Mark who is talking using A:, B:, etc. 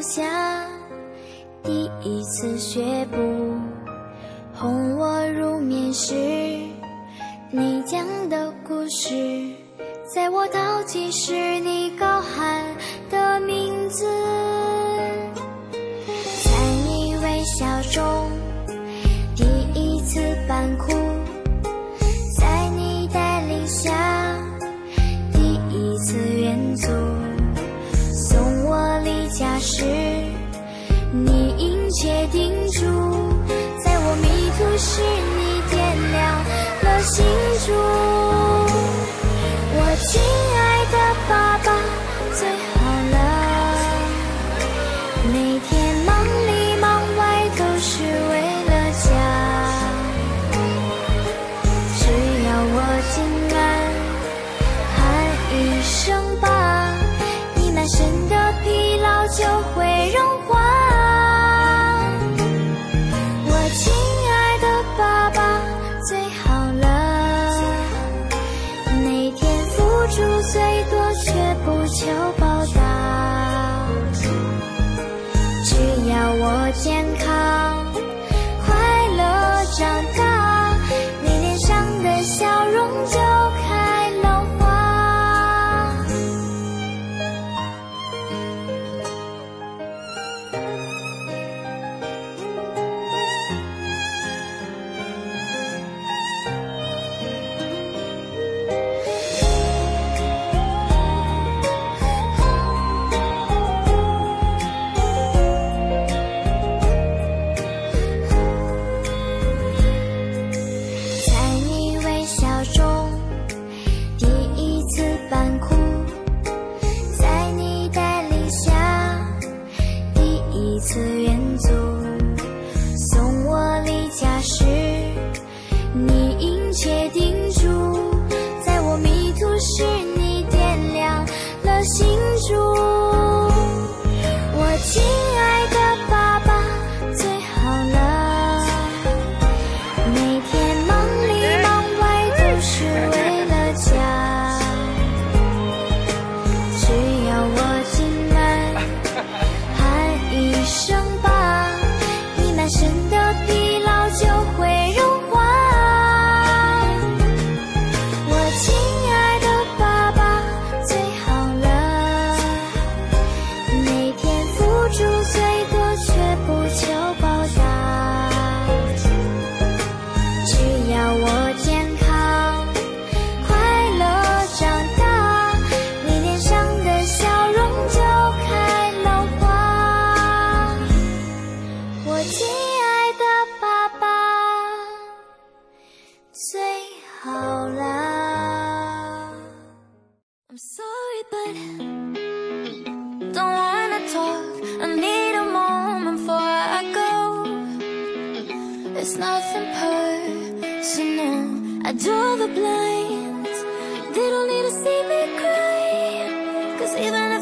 A: 下，第一次学步，哄我入眠时，你讲的故事，在我倒计时，你高喊的名字，在你微笑中，第一次扮哭，在你带领下，第一次远足，送我离家时，你殷切叮嘱，在我迷途时，你点亮了心烛。我亲爱的爸爸最好了，每天忙里忙外都是为了家，只要我心安，喊一声爸，你满身的疲劳就会融化。我亲爱的爸爸最好了，每天付出最多却不求报答，只要我健康快乐长大，你脸上的笑容就开了花。在你微笑中，第一次扮哭，在你带领下，第一次远足，送我离家时，你殷切叮嘱，在我迷途时，你点亮了心烛。我亲爱的爸爸最好了，每天忙里忙外都是为了家，只要我心安，喊一声爸，你满身的疲劳就会融化。我亲爱的爸爸最好了，每天付出最多却不求报答，只要我健康快乐长大，你脸上的笑容就开了花。我亲爱的爸爸最好了。I'm sorry, but don't wanna talk. I need a moment before I go. It's nothing personal. I draw the blinds. They don't need to see me cry. 'Cause even if